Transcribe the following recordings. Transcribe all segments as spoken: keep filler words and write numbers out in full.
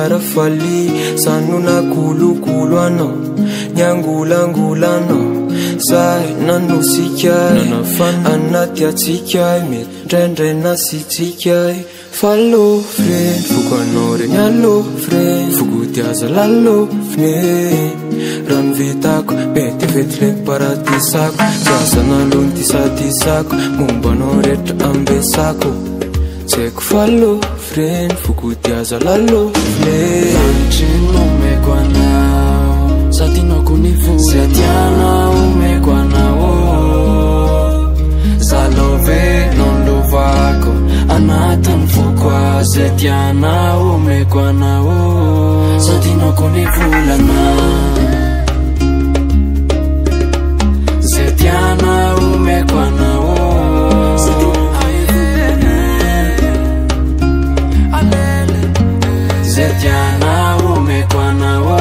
kara fali sanuna kulu kulu ano nyangulangula no sai nanu sikai anati atikai metrendre nasitikai fallo friend fukanore nyalo friend fukutiaza lalo friend ran vitako bete vetle paratisako sasana lunti satisako mumbanore ambesako Take follow, friend, fukutiaza lalo, friend. Lanchino me kwanao, satino kunifu. Setiana ume kwanao, salove non lovako, anatan fukwa. Setiana ume kwanao, satino kunifu lana. Setiana ume kwanao. Setiana umekwana wo.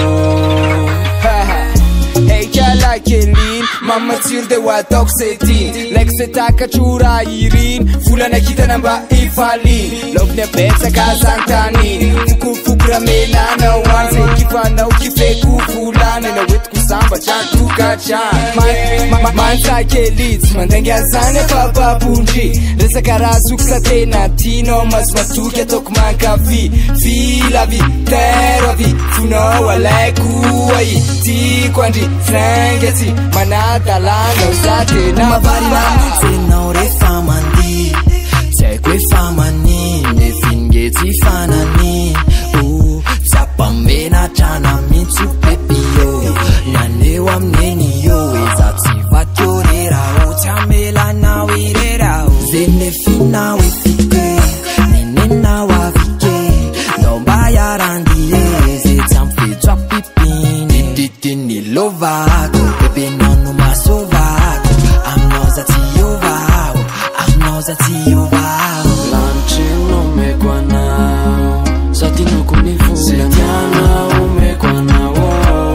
Hey kala kelin mama tirde wa toxetin like setaka chura irin fulana kita namba ifali lobne pesa kazantani fuku fukra melana wanze kifana ukifeku fulana na wet kusamba chantu kacha man man sa kelit mandenge azane papa punji resa karazu ksatena tino mas matuke tokman kafi fi la vie terre vie funo wala kuai ti kwandi frangeti manata langa usate na mavari na tena ore famandi sai kwe famani me fingeti fanani u zapamena chana mitsu pepio nane wa mneni yo ezati vatorera utamela na wirera zene fina wifike nene na wavike nomba ya rangie zetampe twapipini ditini lovako bebe nonu masovako amnozati yovao amnozati yovao lanchino me kwanao satino kunifu setiana ume kwanao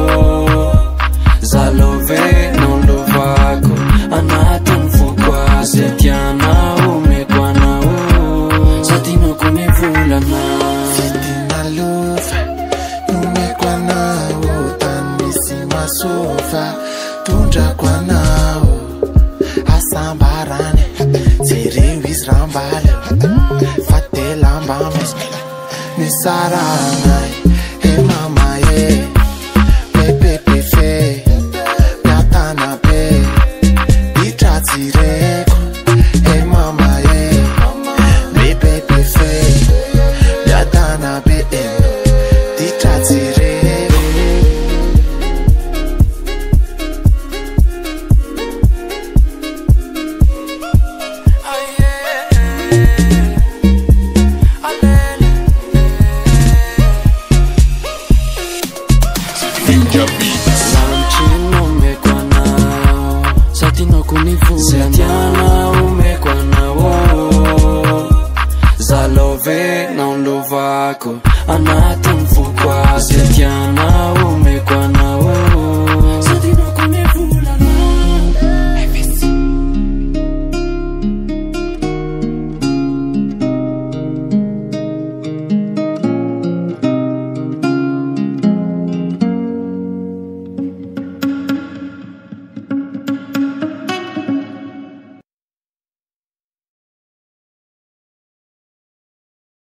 zalove non lovako anatan fukwa setiana ume kwanao satino kunifu lana Setina love ume kwanao tanisi masofa tunja kwanao asambarane siriwis rambale fate lambames nisaranai he mama ye pepe pefe yatana pe itratireko he mama ye pepe pefe yatana pe itratireko Lanchino me kwanao satino kunifu setiana ume kwanao zalove non lovako anata